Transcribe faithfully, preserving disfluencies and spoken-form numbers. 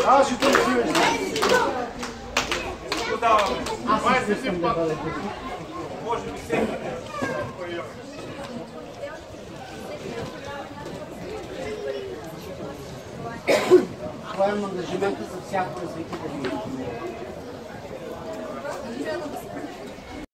Аз ще търси вече. Аз не искам да бъде. Може би всеки. Това е ангажимента за всяко развитие да ви